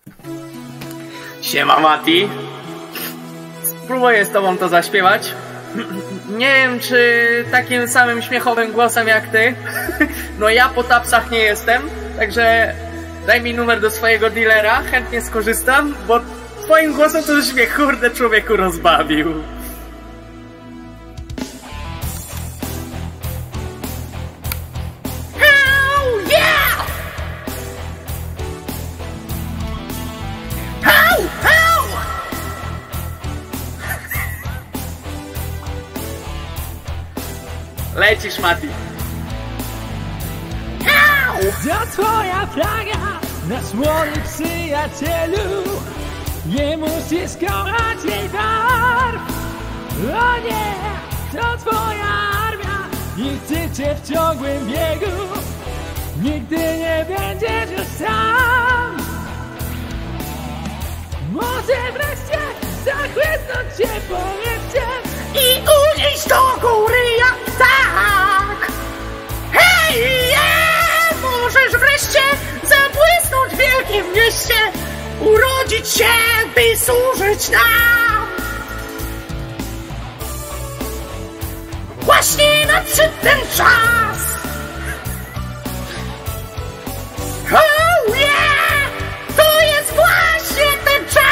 Siema Mati. Spróbuję z tobą to zaśpiewać. Nie wiem, czy takim samym śmiechowym głosem jak ty. No ja po tapsach nie jestem, także daj mi numer do swojego dealera, chętnie skorzystam, bo twoim głosem to już mnie kurde człowieku rozbawił. Lecisz, Mati. To twoja flaga, nasz młody przyjacielu. Nie musisz kochać jej barw. O nie, to twoja armia i chce cię w ciągłym biegu. Nigdy nie będziesz już sam. Może wreszcie zachłysnąć cię powietrzem i unieść do góry jak tak. Hej, możesz wreszcie zabłysnąć w wielkim mieście, urodzić się, by służyć nam. Właśnie nadszedł ten czas. Oh yeah! To jest właśnie ten czas.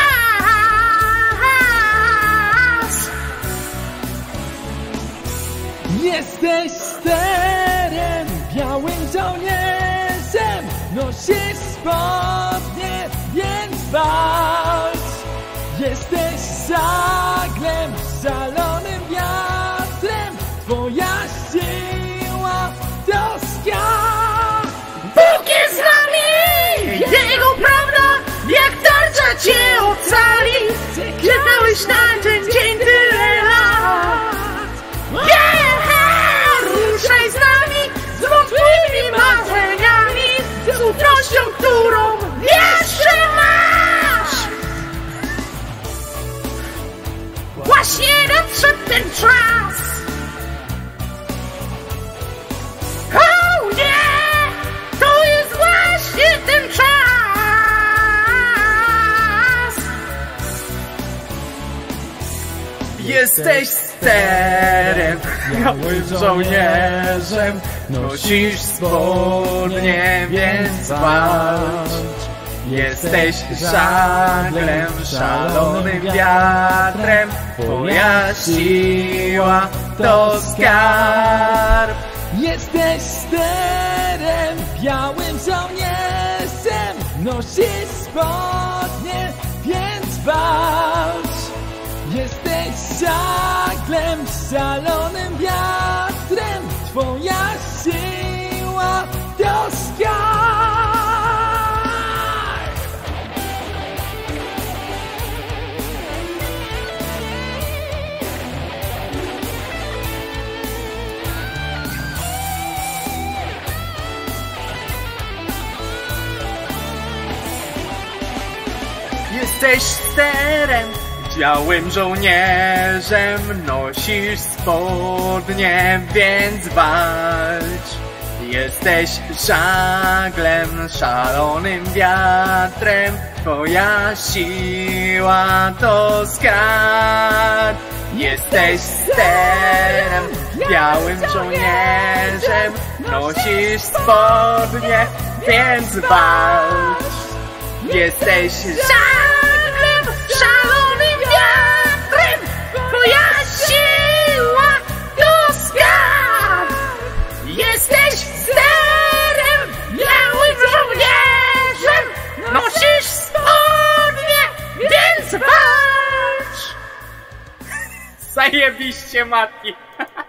Jesteś sterem, białym żołnierzem. Nosisz spodnie, więc walcz. Jesteś żaglem, szalonym wiatrem. Twoja siła to skarb. Bóg jest z nami! Jego prawda jak tarcza cię ocali. Czekałeś na ten dzień tyle lat. Ruszaj z nami, z wątpliwymi marzeniami, z ufnością, którą jeszcze masz. Właśnie nadszedł ten czas. Oh yeah! To jest właśnie ten czas. Jesteś sterem, białym żołnierzem. Nosisz spodnie, więc walcz. Jesteś żaglem, szalonym wiatrem. Twoja siła to skarb. Jesteś sterem, białym żołnierzem. Nosisz spodnie, więc walcz. Jesteś żaglem, szalonym wiatrem. Twoja siła to skarb. Jesteś sterem, białym żołnierzem. Nosisz spodnie, więc walcz. Jesteś żaglem, szalonym wiatrem. Twoja siła to skarb. Jesteś sterem, białym żołnierzem. Nosisz spodnie, więc walcz. Jesteś Żaglem, szalonym wiatrem. Twoja siła to skarb. Jesteś sterem, białym żołnierzem. Nosisz spodnie, więc walcz. zajebiście, Mati.